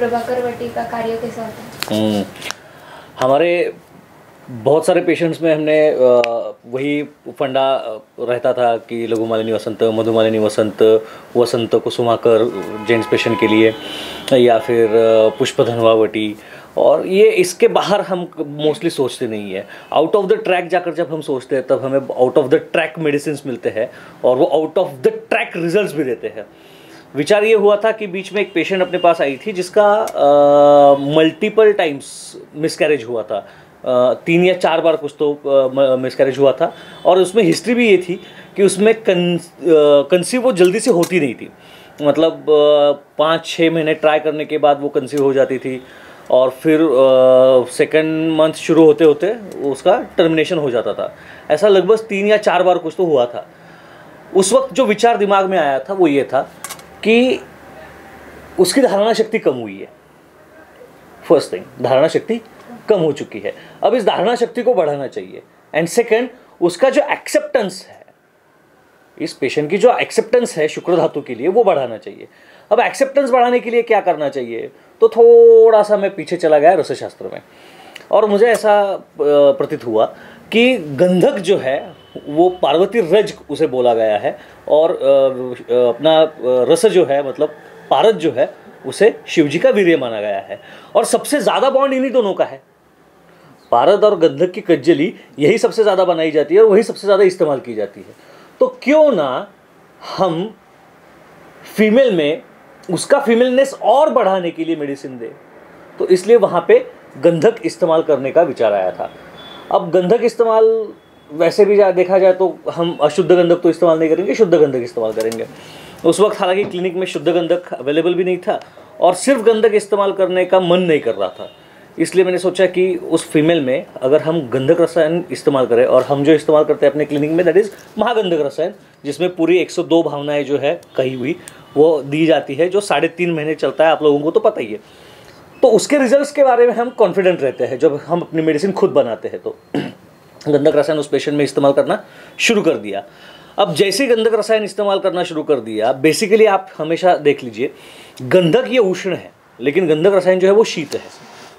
प्रभाकर वटी का कार्य कैसा होता है? हमारे बहुत सारे पेशेंट्स में हमने वही फंडा रहता था कि लघुमालिनी वसंत, मधुमालिनी वसंत, वसंत कुसुमाकर जेंट्स पेशेंट के लिए, या फिर पुष्पधनवा वटी, और ये इसके बाहर हम मोस्टली सोचते नहीं है। आउट ऑफ द ट्रैक जाकर जब हम सोचते हैं तब हमें out of the track medicine मिलते हैं और वो out of the track results भी देते हैं। विचार ये हुआ था कि बीच में एक पेशेंट अपने पास आई थी जिसका मल्टीपल टाइम्स मिसकैरेज हुआ था, 3 या 4 बार कुछ तो मिसकैरेज हुआ था, और उसमें हिस्ट्री भी ये थी कि उसमें कंसीव वो जल्दी से होती नहीं थी, मतलब 5-6 महीने ट्राई करने के बाद वो कंसीव हो जाती थी, और फिर सेकंड मंथ शुरू होते होते उसका टर्मिनेशन हो जाता था। ऐसा लगभग 3 या 4 बार कुछ तो हुआ था। उस वक्त जो विचार दिमाग में आया था वो ये था कि उसकी धारणा शक्ति कम हुई है। फर्स्ट थिंग, धारणा शक्ति कम हो चुकी है, अब इस धारणा शक्ति को बढ़ाना चाहिए। एंड सेकंड, उसका जो एक्सेप्टेंस है, इस पेशेंट की जो एक्सेप्टेंस है शुक्र धातु के लिए, वो बढ़ाना चाहिए। अब एक्सेप्टेंस बढ़ाने के लिए क्या करना चाहिए, तो थोड़ा सा मैं पीछे चला गया रसशास्त्र में, और मुझे ऐसा प्रतीत हुआ कि गंधक जो है वो पार्वती रज उसे बोला गया है, और अपना रस जो है मतलब पारद जो है उसे शिवजी का वीर्य माना गया है, और सबसे ज़्यादा बॉन्ड इन्हीं दोनों का है। पारद और गंधक की कज्जली यही सबसे ज़्यादा बनाई जाती है और वही सबसे ज़्यादा इस्तेमाल की जाती है। तो क्यों ना हम फीमेल में उसका फीमेलनेस और बढ़ाने के लिए मेडिसिन दे, तो इसलिए वहाँ पे गंधक इस्तेमाल करने का विचार आया था। अब गंधक इस्तेमाल वैसे भी देखा जाए तो हम अशुद्ध गंधक तो इस्तेमाल नहीं करेंगे, शुद्ध गंधक इस्तेमाल करेंगे। उस वक्त हालांकि क्लिनिक में शुद्ध गंधक अवेलेबल भी नहीं था और सिर्फ गंधक इस्तेमाल करने का मन नहीं कर रहा था, इसलिए मैंने सोचा कि उस फीमेल में अगर हम गंधक रसायन इस्तेमाल करें, और हम जो इस्तेमाल करते हैं अपने क्लिनिक में दैट इज़ महागंधक रसायन, जिसमें पूरी 102 भावनाएं जो है कही हुई वो दी जाती है, जो 3.5 महीने चलता है, आप लोगों को तो पता ही है। तो उसके रिजल्ट्स के बारे में हम कॉन्फिडेंट रहते हैं जब हम अपनी मेडिसिन खुद बनाते हैं। तो गंधक रसायन उस पेशेंट में इस्तेमाल करना शुरू कर दिया। अब जैसे गंधक रसायन इस्तेमाल करना शुरू कर दिया, बेसिकली आप हमेशा देख लीजिए, गंधक ये उष्ण है लेकिन गंधक रसायन जो है वो शीत है।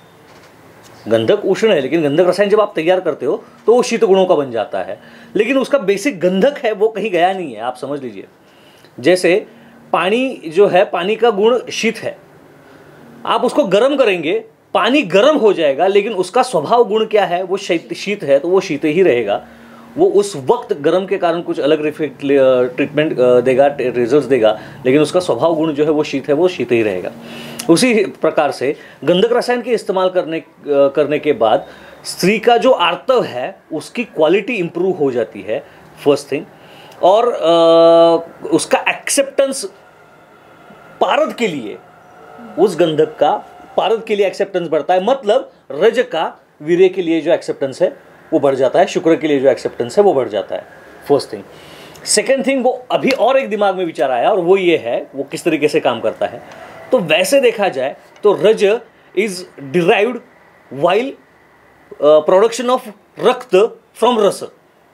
गंधक उष्ण है लेकिन गंधक रसायन जब आप तैयार करते हो तो वो शीत गुणों का बन जाता है, लेकिन उसका बेसिक गंधक है वो कहीं गया नहीं है। आप समझ लीजिए, जैसे पानी जो है, पानी का गुण शीत है, आप उसको गर्म करेंगे, पानी गर्म हो जाएगा, लेकिन उसका स्वभाव गुण क्या है, वो शीत है, तो वो शीत ही रहेगा। वो उस वक्त गर्म के कारण कुछ अलग ट्रीटमेंट देगा, रिजल्ट्स देगा, लेकिन उसका स्वभाव गुण जो है वो शीत है, वो शीत ही रहेगा। उसी प्रकार से गंधक रसायन के इस्तेमाल करने के बाद स्त्री का जो आर्तव है उसकी क्वालिटी इंप्रूव हो जाती है, फर्स्ट थिंग, और उसका एक्सेप्टेंस पारद के लिए, उस गंधक का पारद के लिए एक्सेप्टेंस बढ़ता है, मतलब रज का वीर्य के लिए जो एक्सेप्टेंस है वो बढ़ जाता है, शुक्र के लिए जो एक्सेप्टेंस है वो बढ़ जाता है, फर्स्ट थिंग। सेकेंड थिंग, वो अभी और एक दिमाग में विचार आया, और वो ये है वो किस तरीके से काम करता है। तो वैसे देखा जाए तो रज is derived while production of रक्त फ्रॉम रस।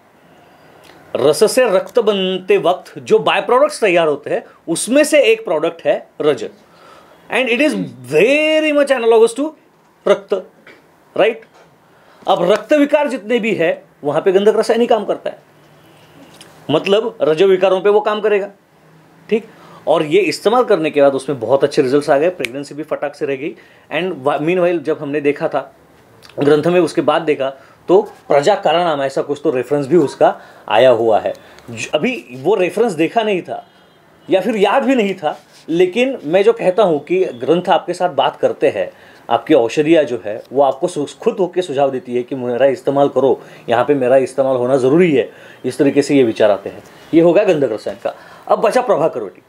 रस से रक्त बनते वक्त जो बाय प्रोडक्ट्स तैयार होते हैं उसमें से एक प्रोडक्ट है रज, and it is very much analogous to रक्त, राइट। अब रक्त विकार जितने भी है वहां पे गंधक रसायन ही काम करता है, मतलब रज विकारों पे वो काम करेगा, ठीक। और ये इस्तेमाल करने के बाद उसमें बहुत अच्छे रिजल्ट्स आ गए, प्रेगनेंसी भी फटाक से रह गई। एंड मीनवाइल जब हमने देखा था ग्रंथ में, उसके बाद देखा तो प्रजा कारणम ऐसा कुछ तो रेफरेंस भी उसका आया हुआ है। अभी वो रेफरेंस देखा नहीं था या फिर याद भी नहीं था, लेकिन मैं जो कहता हूँ कि ग्रंथ आपके साथ बात करते हैं, आपकी औषधियाँ जो है वो आपको खुद होकर सुझाव देती है कि मेरा इस्तेमाल करो, यहाँ पे मेरा इस्तेमाल होना ज़रूरी है, इस तरीके से ये विचार आते हैं। ये हो गया गंधक रसायन का। अब बचा प्रभाकर वटी।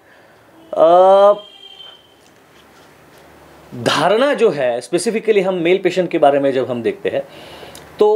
धारणा जो है, स्पेसिफिकली हम मेल पेशेंट के बारे में जब हम देखते हैं तो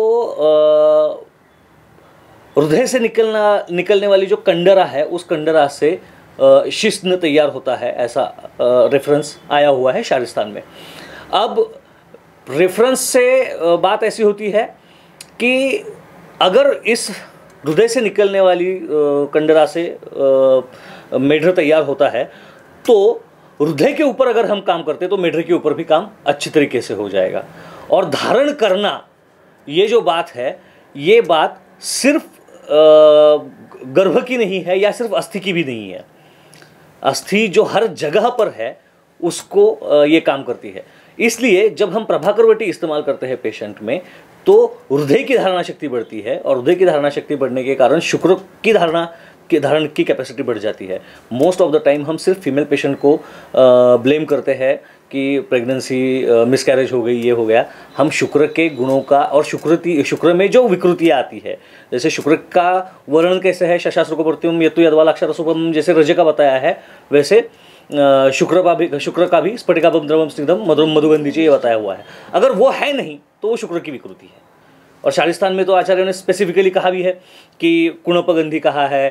हृदय से निकलने वाली जो कंडरा है, उस कंडरा से शिश्न तैयार होता है, ऐसा रेफरेंस आया हुआ है शारिस्तान में। अब रेफरेंस से बात ऐसी होती है कि अगर इस हृदय से निकलने वाली कंडरा से मेढ्र तैयार होता है तो हृदय के ऊपर अगर हम काम करते हैं तो मेढर के ऊपर भी काम अच्छी तरीके से हो जाएगा। और धारण करना, ये जो बात है, ये बात सिर्फ गर्भ की नहीं है या सिर्फ अस्थि की भी नहीं है। अस्थि जो हर जगह पर है उसको ये काम करती है। इसलिए जब हम प्रभाकर वटी इस्तेमाल करते हैं पेशेंट में तो हृदय की धारणा शक्ति बढ़ती है, और हृदय की धारणा शक्ति बढ़ने के कारण शुक्र की धारण की कैपेसिटी बढ़ जाती है। मोस्ट ऑफ द टाइम हम सिर्फ फीमेल पेशेंट को ब्लेम करते हैं कि प्रेगनेंसी मिसकैरेज हो गई, ये हो गया। हम शुक्र के गुणों का और शुक्र में जो विकृतियाँ आती है, जैसे शुक्र का वर्णन कैसे है, शशास्त्र को प्रत्युम यतु यद्वाल अक्षरसुपम जैसे रज का बताया है, वैसे शुक्र का भी स्फटिकाभम द्रवम स्निग्धम मधुरम मधुगंधी ये बताया हुआ है। अगर वो है नहीं तो वो शुक्र की विकृति है। और शालिस्थान में तो आचार्यों ने स्पेसिफिकली कहा भी है कि कुणपगंधी कहा है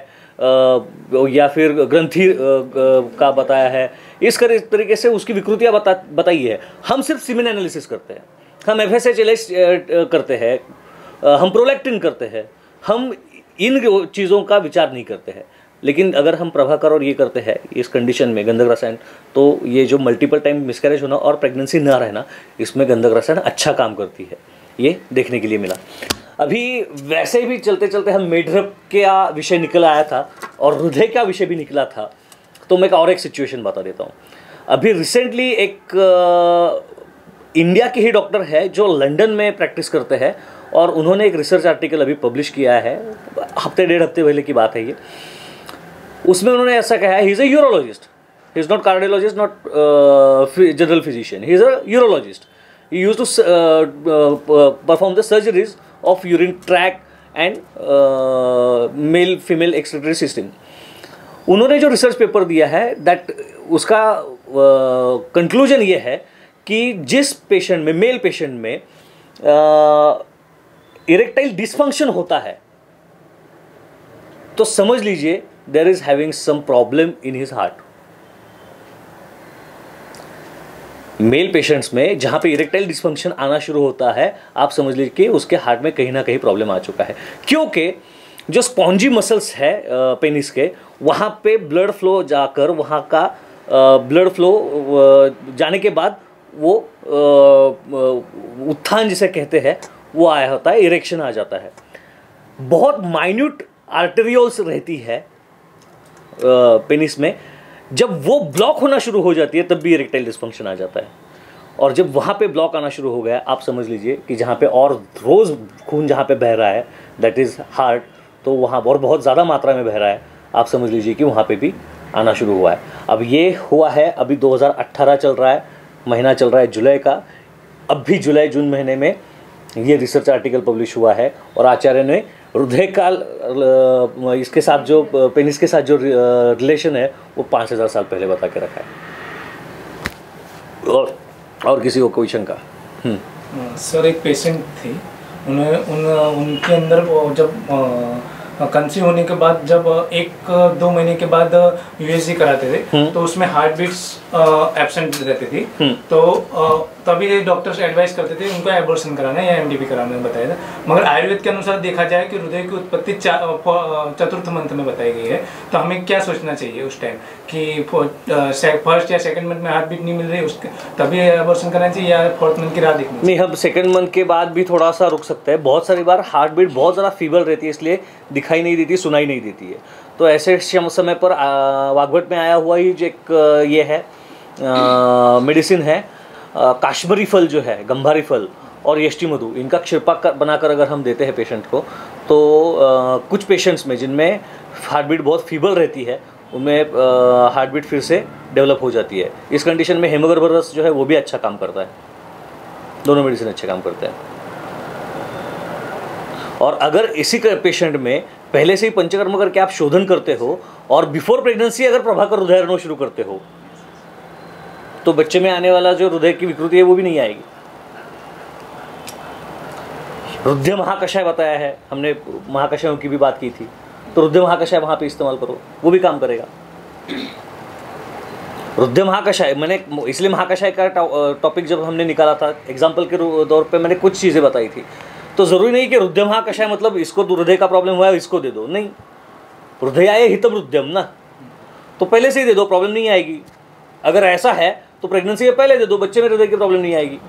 या फिर ग्रंथि का बताया है। इस तरीके से उसकी विकृतियाँ बताई है। हम सिर्फ सीमेन एनालिसिस करते हैं, हम FSH करते हैं, हम प्रोलैक्टिन करते हैं, हम इन चीज़ों का विचार नहीं करते हैं। लेकिन अगर हम प्रभाकर और ये करते हैं इस कंडीशन में गंधक रसायन, तो ये जो मल्टीपल टाइम मिसकैरेज होना और प्रेगनेंसी ना रहना, इसमें गंधक रसायन अच्छा काम करती है। ये देखने के लिए मिला। अभी वैसे भी चलते चलते हम मेढर का विषय निकल आया था और हृदय का विषय भी निकला था, तो मैं और एक सिचुएशन बता देता हूँ। अभी रिसेंटली एक इंडिया के ही डॉक्टर है जो लंदन में प्रैक्टिस करते हैं, और उन्होंने एक रिसर्च आर्टिकल अभी पब्लिश किया है, हफ्ते डेढ़ हफ्ते पहले की बात है ये। उसमें उन्होंने ऐसा कहा है, he is a urologist, he is not cardiologist, not general physician, he is a urologist. He used to perform the surgeries of urine tract and male-female excretory system. उन्होंने जो रिसर्च पेपर दिया है दैट उसका conclusion ये है कि जिस patient में, मेल पेशेंट में इरेक्टाइल डिसफंक्शन होता है तो समझ लीजिए there is having some problem in his heart. Male patients में जहाँ पे इरेक्टाइल डिसफंक्शन आना शुरू होता है, आप समझ लीजिए कि उसके हार्ट में कहीं ना कहीं प्रॉब्लम आ चुका है, क्योंकि जो स्पॉन्जी मसल्स है पेनिस के, वहाँ पे ब्लड फ्लो जाकर, वहाँ का ब्लड फ्लो जाने के बाद वो उत्थान जिसे कहते हैं वो आया होता है, इरेक्शन आ जाता है। बहुत माइन्यूट आर्टेरियोल्स रहती है पेनिस में, जब वो ब्लॉक होना शुरू हो जाती है तब भी इरेक्टाइल डिसफंक्शन आ जाता है। और जब वहाँ पे ब्लॉक आना शुरू हो गया, आप समझ लीजिए कि जहाँ पे और रोज़ खून जहाँ पे बह रहा है दैट इज़ हार्ट, तो वहाँ और बहुत ज़्यादा मात्रा में बह रहा है, आप समझ लीजिए कि वहाँ पे भी आना शुरू हुआ है। अब ये हुआ है, अभी 2018 चल रहा है, महीना चल रहा है जुलाई का। अब भी जुलाई जून महीने में ये रिसर्च आर्टिकल पब्लिश हुआ है, और आचार्य ने हृदय काल इसके साथ जो पेनिस के साथ जो रिलेशन है वो 5000 साल पहले बता के रखा है। और किसी को कोई शंका? सर, एक पेशेंट थी, उनके अंदर जब कंसीव होने के बाद जब 1-2 महीने के बाद USG कराते थे तो उसमें हार्ट बीट्स एब्सेंट रहती थी, तो तभी डॉक्टर्स एडवाइस करते थे उनको एबॉर्शन कराना या MDP कराना बताया था। मगर आयुर्वेद के अनुसार देखा जाए कि हृदय की उत्पत्ति 4th मंथ में बताई गई है, तो हमें क्या सोचना चाहिए उस टाइम कि फर्स्ट या सेकंड मंथ में हार्ट बीट नहीं मिल रही उसके तभी एबॉर्शन करना चाहिए या 4th मंथ की राह देखनी चाहिए? नहीं, हम सेकंड मंथ के बाद भी थोड़ा सा रुक सकते हैं। बहुत सारी बार हार्ट बीट बहुत ज़्यादा फीबल रहती है, इसलिए दिखाई नहीं देती, सुनाई नहीं देती है। तो ऐसे समय पर वाग्भट में आया हुआ ही जो एक ये है मेडिसिन है, काश्मीरी फल जो है, गंभारी फल और यष्टि मधु, इनका क्षीरपाक बनाकर अगर हम देते हैं पेशेंट को, तो कुछ पेशेंट्स में जिनमें हार्ट बीट बहुत फीबल रहती है उनमें हार्ट बीट फिर से डेवलप हो जाती है। इस कंडीशन में हेमोग्लोबिन रस जो है वो भी अच्छा काम करता है। दोनों मेडिसिन अच्छे काम करते हैं। और अगर इसी पेशेंट में पहले से ही पंचकर्म करके आप शोधन करते हो और बिफोर प्रेगनेंसी अगर प्रभाकर हृदय शुरू करते हो, तो बच्चे में आने वाला जो हृदय की विकृति है वो भी नहीं आएगी। हृदय महाकषाय बताया है हमने, महाकषायों की भी बात की थी, तो हृदय महाकषाय वहां पे इस्तेमाल करो, वो भी काम करेगा। हृदय महाकषाय, मैंने इसलिए महाकषाय का टॉपिक जब हमने निकाला था एग्जाम्पल के तौर पे मैंने कुछ चीज़ें बताई थी। तो ज़रूरी नहीं कि हृदय महाकषाय मतलब इसको हृदय का प्रॉब्लम हुआ है इसको दे दो, नहीं। हृदयाय हितम हृदयम ना, तो पहले से ही दे दो, प्रॉब्लम नहीं आएगी। अगर ऐसा है तो प्रेगनेंसी के पहले दे दो, बच्चे में हृदय की प्रॉब्लम नहीं आएगी।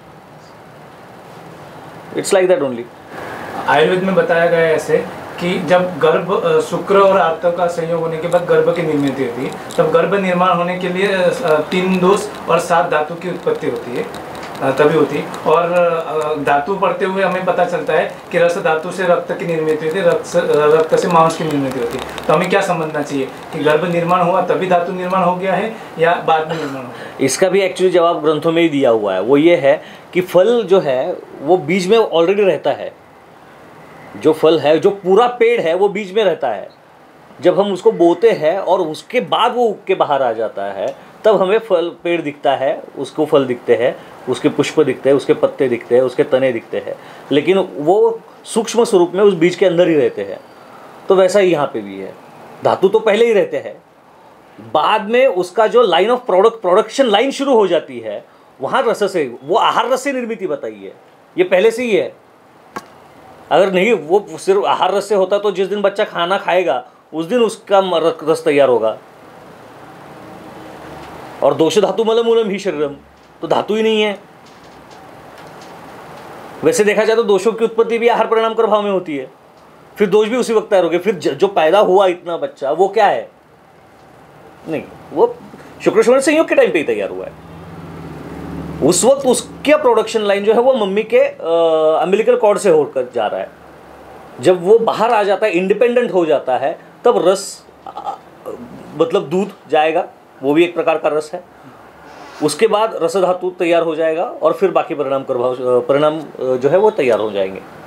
It's like that only. Ayurveda में बताया गया है ऐसे कि जब गर्भ शुक्र और आर्त का संयोग होने के बाद गर्भ की निर्मित होती है, तब गर्भ निर्माण होने के लिए 3 दोष और 7 धातु की उत्पत्ति होती है, तभी होती है। और धातु पढ़ते हुए हमें पता चलता है कि रस धातु से रक्त की निर्मित होती है, रक्त से मांस की निर्मित होती है। तो हमें क्या समझना चाहिए कि गर्भ निर्माण हुआ तभी धातु निर्माण हो गया है या बाद में निर्माण हुआ? इसका भी एक्चुअली जवाब ग्रंथों में ही दिया हुआ है। वो ये है कि फल जो है वो बीज में ऑलरेडी रहता है। जो फल है, जो पूरा पेड़ है, वो बीज में रहता है। जब हम उसको बोते हैं और उसके बाद वो उग के बाहर आ जाता है, तब हमें फल पेड़ दिखता है, उसको फल दिखते हैं, उसके पुष्प दिखते हैं, उसके पत्ते दिखते हैं, उसके तने दिखते हैं, लेकिन वो सूक्ष्म स्वरूप में उस बीज के अंदर ही रहते हैं। तो वैसा ही यहाँ पे भी है, धातु तो पहले ही रहते हैं, बाद में उसका जो लाइन ऑफ प्रोडक्शन लाइन शुरू हो जाती है, वहाँ रस से, वो आहार रस से निर्मित बताई है, ये पहले से ही है। अगर नहीं वो सिर्फ आहार रस से होता तो जिस दिन बच्चा खाना खाएगा उस दिन उसका रस तैयार होगा। और दोष धातु मलम मूलम ही शरीरम, तो धातु ही नहीं है। वैसे देखा जाए तो दोषों की उत्पत्ति भी आहार परिणाम कर भाव में होती है, फिर दोष भी उसी वक्त तैयार हो गए। फिर जो पैदा हुआ इतना बच्चा वो क्या है? नहीं, वो शुक्र-शोणित संयोग के टाइम पे ही तैयार हुआ है। उस वक्त उसका प्रोडक्शन लाइन जो है वो मम्मी के अम्बिलिकल कॉर्ड से होकर जा रहा है। जब वो बाहर आ जाता है, इंडिपेंडेंट हो जाता है, तब रस मतलब दूध जाएगा, वो भी एक प्रकार का रस है। उसके बाद रस धातु तैयार हो जाएगा और फिर बाकी परिणाम जो है वो तैयार हो जाएंगे।